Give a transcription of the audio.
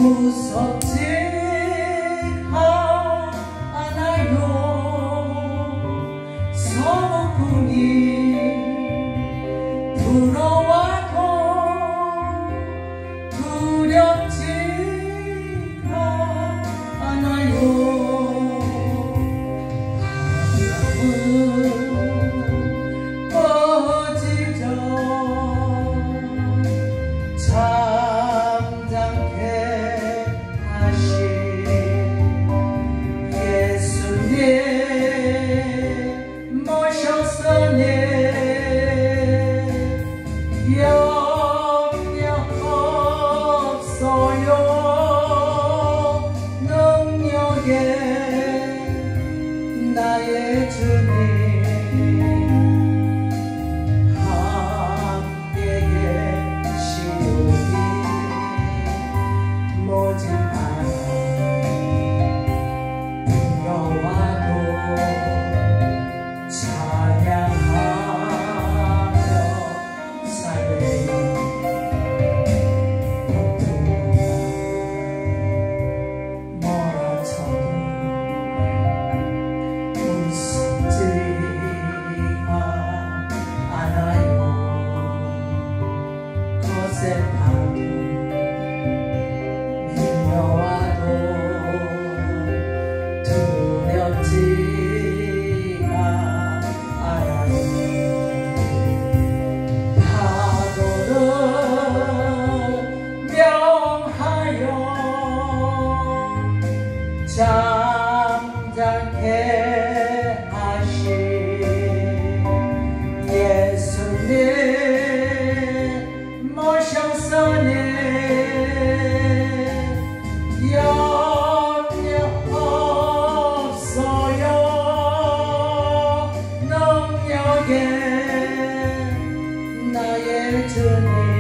무섭지 않아요. 소문이 불어와도 두렵지가 않아요. 바람은 꺼지죠. 잠잠케 하신 예수님 모셨으니 염려 없어요. 능력에 나의 주님 함께 계시오니 모진 않아 두려워도 찬양하며 살래요. 몰아쳐도 무섭지가 않아요. 거센 파도 밀려와도 두렵지가 않아요. 파도를 명하여 잠잠케 하신 예수님 모셨으니 염려 없어요. 능력에 나의 주님